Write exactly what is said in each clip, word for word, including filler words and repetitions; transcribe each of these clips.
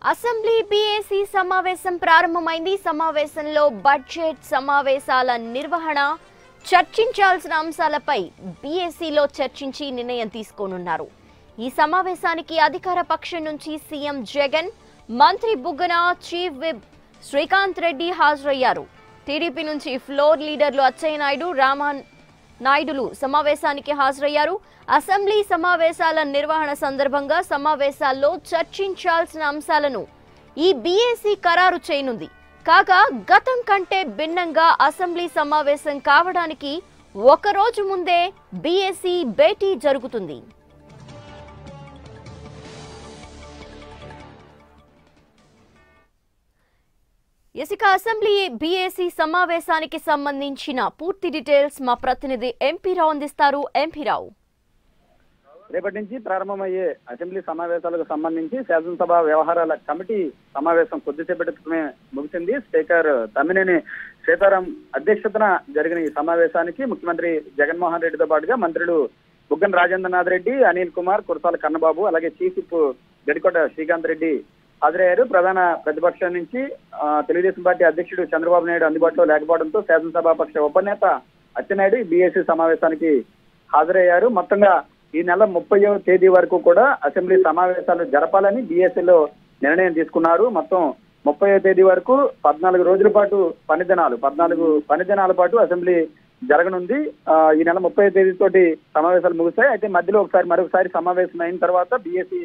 Assembly BAC సమావేశం ప్రారంభమైంది. సమావేశంలో బడ్జెట్ సమావేశాల నిర్వహణ, చర్చించాల్సిన అంశాలపై బీఏసీలో చర్చించి నిర్ణయం తీసుకోనున్నారు. ఈ సమావేశానికి అధికార పక్షం నుంచి సీఎం జగన్, మంత్రి బుగ్గన, చీఫ్ విప్ శ్రీకాంత్ రెడ్డి హాజరయ్యారు. టీడీపీ నుంచి ఫ్లోర్ లీడర్లు అచ్చెన్నాయుడు, రామన్ నాయుడులు సమావేశానికి హాజరయ్యారు. అసెంబ్లీ సమావేశాల నిర్వహణ సందర్భంగా సమావేశాల్లో చర్చించాల్సిన అంశాలను ఈ బీఏసీ ఖరారు చేయనుంది. కాగా గతం కంటే భిన్నంగా అసెంబ్లీ సమావేశం కావడానికి ఒక రోజు ముందే బీఏసీ భేటీ జరుగుతుంది. ఇక అసెంబ్లీ బీఏసీ సమావేశానికి సంబంధించిన పూర్తి డీటెయిల్స్ మా ప్రతినిధి ఎంపీ రావు అందిస్తారు. ఎంపీ రావు, రేపటి నుంచి ప్రారంభమయ్యే అసెంబ్లీ సమావేశాలకు సంబంధించి శాసనసభ వ్యవహారాల కమిటీ సమావేశం కొద్దిసేపటి క్రితమే ముగిసింది. స్పీకర్ తమ్మినేని సీతారాం అధ్యక్షతన జరిగిన ఈ సమావేశానికి ముఖ్యమంత్రి జగన్మోహన్ రెడ్డితో పాటుగా మంత్రులు బుగ్గన రాజేంద్రనాథ్ రెడ్డి, అనిల్ కుమార్, కురసాల కన్నబాబు, అలాగే చీఫ్ విప్ గడికోట శ్రీకాంత్ రెడ్డి హాజరయ్యారు. ప్రధాన ప్రతిపక్షం నుంచి తెలుగుదేశం పార్టీ అధ్యక్షుడు చంద్రబాబు నాయుడు అందుబాటులో లేకపోవడంతో శాసనసభాపక్ష ఉపనేత అచ్చెన్నాయుడు బీఏసీ సమావేశానికి హాజరయ్యారు. మొత్తంగా ఈ నెల ముప్పైవ తేదీ వరకు కూడా అసెంబ్లీ సమావేశాలు జరపాలని బీఏసీలో నిర్ణయం తీసుకున్నారు. మొత్తం ముప్పైవ తేదీ వరకు పద్నాలుగు రోజుల పాటు పని దినాలు పద్నాలుగు పని దినాల పాటు అసెంబ్లీ జరగనుంది. ఈ నెల ముప్పైవ తేదీ తోటి సమావేశాలు ముగుస్తాయి. అయితే మధ్యలో ఒకసారి మరొకసారి సమావేశం అయిన తర్వాత బీఏసీ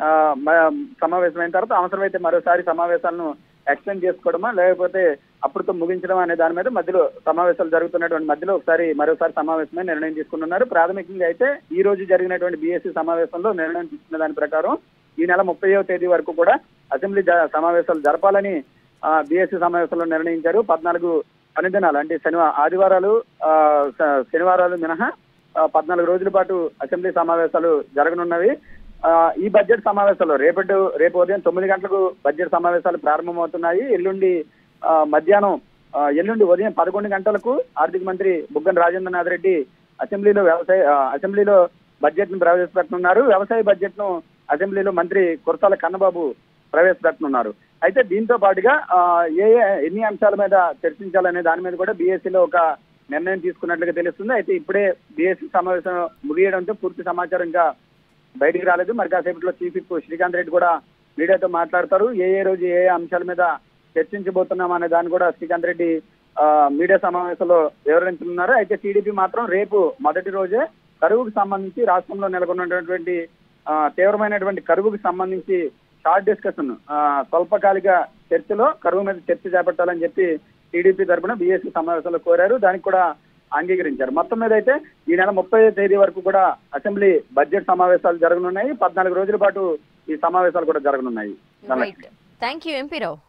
సమావేశమైన తర్వాత అవసరమైతే మరోసారి సమావేశాలను ఎక్స్టెండ్ చేసుకోవడమా లేకపోతే అప్పటితో ముగించడం అనే దాని మీద మధ్యలో సమావేశాలు జరుగుతున్నటువంటి మధ్యలో ఒకసారి మరోసారి సమావేశమే నిర్ణయం తీసుకున్నారు. ప్రాథమికంగా అయితే ఈ రోజు జరిగినటువంటి బీఏసీ సమావేశంలో నిర్ణయం తీసుకున్న దాని ప్రకారం ఈ నెల ముప్పైవ తేదీ వరకు కూడా అసెంబ్లీ సమావేశాలు జరపాలని బీఏసీ సమావేశంలో నిర్ణయించారు. పద్నాలుగు పని దినాలు అంటే శనివారం ఆదివారాలు శనివారాలు మినహా పద్నాలుగు రోజుల పాటు అసెంబ్లీ సమావేశాలు జరగనున్నవి. ఈ బడ్జెట్ సమావేశాలు రేపటి రేపు ఉదయం తొమ్మిది గంటలకు బడ్జెట్ సమావేశాలు ప్రారంభమవుతున్నాయి. ఎల్లుండి మధ్యాహ్నం ఎల్లుండి ఉదయం పదకొండు గంటలకు ఆర్థిక మంత్రి బుగ్గన రాజేంద్రనాథ్ రెడ్డి అసెంబ్లీలో వ్యవసాయ అసెంబ్లీలో బడ్జెట్ ను ప్రవేశపెట్టనున్నారు. వ్యవసాయ బడ్జెట్ ను అసెంబ్లీలో మంత్రి కురసాల కన్నబాబు ప్రవేశపెట్టనున్నారు. అయితే దీంతో పాటుగా ఏ ఏ ఎన్ని అంశాల మీద చర్చించాలనే దాని మీద కూడా బీఏసీలో ఒక నిర్ణయం తీసుకున్నట్లుగా తెలుస్తుంది. అయితే ఇప్పుడే బీఏసీ సమావేశం ముగియడంతో పూర్తి సమాచారం ఇంకా బయటికి రాలేదు. మరి కాసేపట్లో చీఫ్ విప్ శ్రీకాంత్ రెడ్డి కూడా మీడియాతో మాట్లాడతారు. ఏ ఏ రోజు ఏ ఏ అంశాల మీద చర్చించబోతున్నాం అనే దాన్ని కూడా శ్రీకాంత్ రెడ్డి మీడియా సమావేశంలో వివరించనున్నారు. అయితే టీడీపీ మాత్రం రేపు మొదటి రోజే కరువుకు సంబంధించి రాష్ట్రంలో నెలకొన్నటువంటి తీవ్రమైనటువంటి కరువుకు సంబంధించి షార్ట్ డిస్కషన్ స్వల్పకాలిక చర్చలో కరువు మీద చర్చ చేపట్టాలని చెప్పి టీడీపీ తరఫున బీఏసీ సమావేశంలో కోరారు. దానికి కూడా అంగీకరించారు. మొత్తం మీద అయితే ఈ నెల ముప్పై తేదీ వరకు కూడా అసెంబ్లీ బడ్జెట్ సమావేశాలు జరగనున్నాయి. పద్నాలుగు రోజుల పాటు ఈ సమావేశాలు కూడా జరగనున్నాయి. Thank you MP Rao.